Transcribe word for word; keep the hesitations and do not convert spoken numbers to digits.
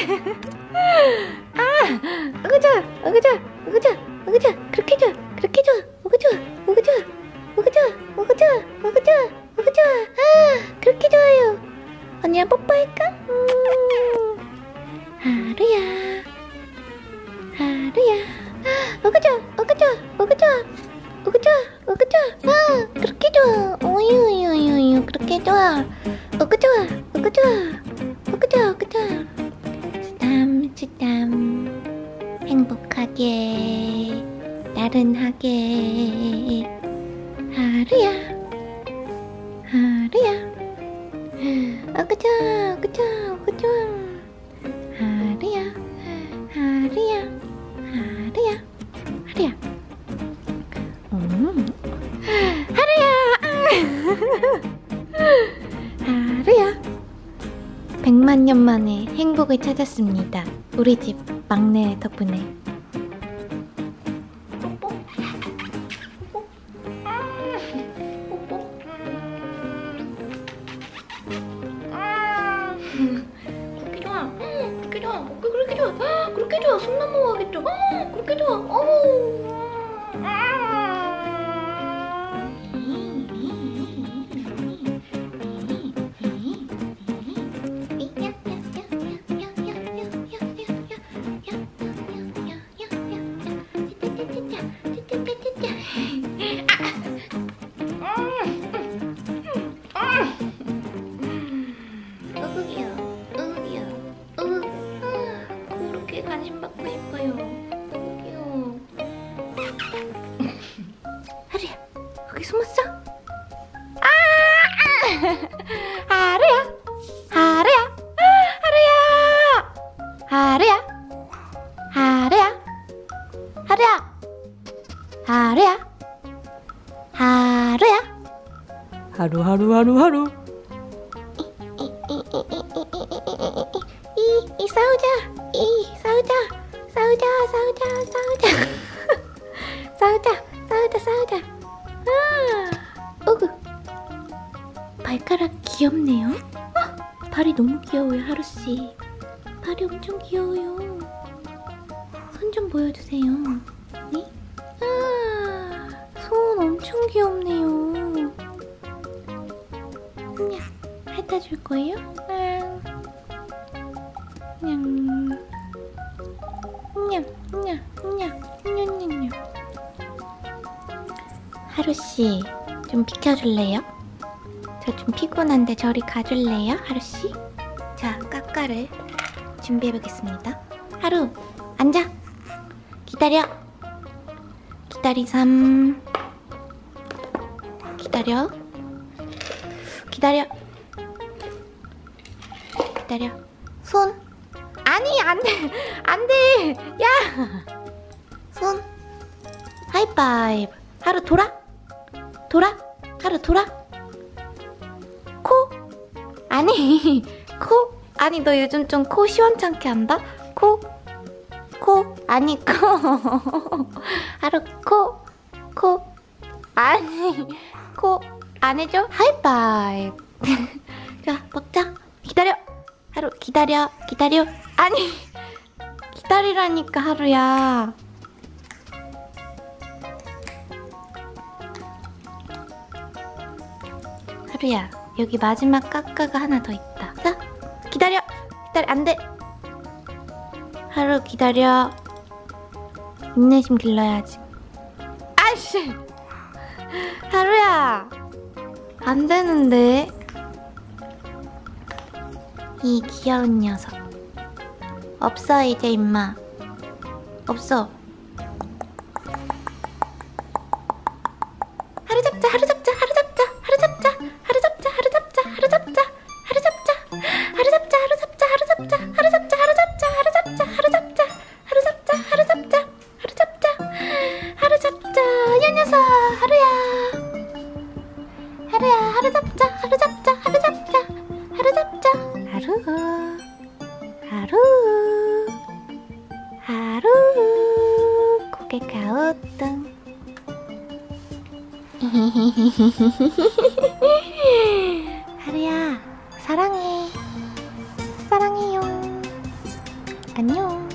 아, 어그 좋아, 어그 좋아, 어그 좋아, 어그 좋아, 그렇게 좋아, 그렇게 좋아, 어그 좋아, 어그 좋아, 어그 좋아, 어그 좋아, 어그 좋아, 어그 좋아. 아, 그렇게 좋아요. 언니랑 뽀뽀할까? 음. 하루야, 하루야. 어그 좋아, 어그 좋아, 어그 좋아, 어그 좋아, 어그 좋아. 아, 그렇게 좋아. 오유유유유, 그렇게 좋아. 어그 좋아, 어그 좋아, 어그 좋아, 어그 좋아. 수담, 수담. 행복하게, 나른하게. 하루야, 하루야. 어그 좋아, 어그 좋아, 어그 좋아. 하루야, 하루야, 하루야, 하루야. 음. 하루야. 하루야. 백만 년 만에 행복을 찾았습니다. 우리 집 막내 덕분에. 그렇게 좋아. 그렇게 좋아. 그렇게 좋아. 그렇게 좋아. 숨 넘어가겠죠. 그렇게 좋아. 어우. 관심 받고 싶어요. 귀여워. 하루야, 거기 숨었어? 아! 하루야, 하루야, 하루야, 하루야, 하루야, 하루야, 하루야, 하루야. 하루 하루 하루 하루. 이, 이 싸우자. 이 싸우자. 싸우자. 싸우자. 싸우자. 싸우자. 싸우자. 싸우자. 아, 어구. 발가락 귀엽네요. 어, 발이 너무 귀여워요, 하루씨. 발이 엄청 귀여워요. 손 좀 보여주세요. 네? 아, 손 엄청 귀엽네요. 냐, 핥아줄 거예요? 아. 냥, 냥, 냥, 냥, 냥, 냥. 하루씨, 좀 비켜줄래요? 저 좀 피곤한데 저리 가줄래요, 하루씨? 자, 까까를 준비해보겠습니다. 하루, 앉아! 기다려! 기다리삼. 기다려. 기다려. 기다려. 손. 아니, 안 돼. 안 돼. 야. 손. 하이파이브. 하루 돌아. 돌아. 하루 돌아. 코. 아니. 코. 아니, 너 요즘 좀 코 시원찮게 한다? 코. 코. 아니, 코. 하루 코. 코. 아니. 코. 안 해줘? 하이파이브. 자, 먹자. 기다려. 하루 기다려. 기다려. 아니. 기다리라니까, 하루야. 하루야, 여기 마지막 까까가 하나 더 있다. 자, 기다려. 기다려. 안 돼. 하루 기다려. 인내심 길러야지. 아이씨. 하루야. 안 되는데. 이 귀여운 녀석. 없어, 이제 임마. 없어. 하루 잡자, 하루 잡자, 하루 잡자, 하루 잡자, 하루 잡자, 하루 잡자, 하루 잡자, 하루 잡자, 하루 잡자, 하루 잡자, 하루 잡자, 하루 잡자, 하루 잡자, 하루 잡자, 하루 잡자, 하루 잡자, 하루 잡자, 하루 잡자, 하루 잡자. 야, 녀석, 하루야. 하루야, 하루 잡자, 하루 잡자, 하루 잡자, 하루 잡자. 하루, 하루, 하루. 고개 가우뚱. 하루야, 사랑해. 사랑해요. 안녕.